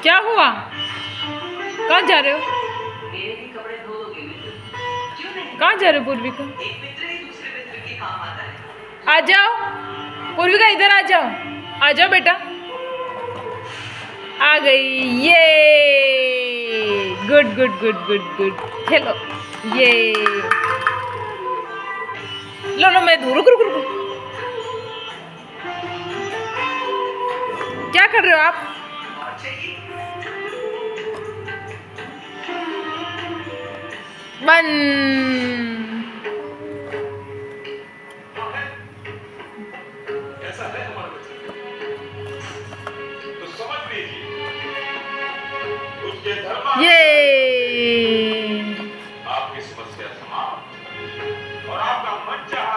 क्या हुआ? कहाँ जा रहे हो? कहाँ जा रहे हो पूर्विका? आ जाओ पूर्विका, इधर आ जाओ। आ जाओ बेटा। आ गई। ये good good good good good. खेलो। ये लो लो, मैं दूर। रुक रुक रुक। क्या कर रहे हो आप? बंद। ऐसा है हमारा बच्चा, तो समझ लीजिए उसके धर्म ये आपकी समस्या समाप्त और आपका मन चाहा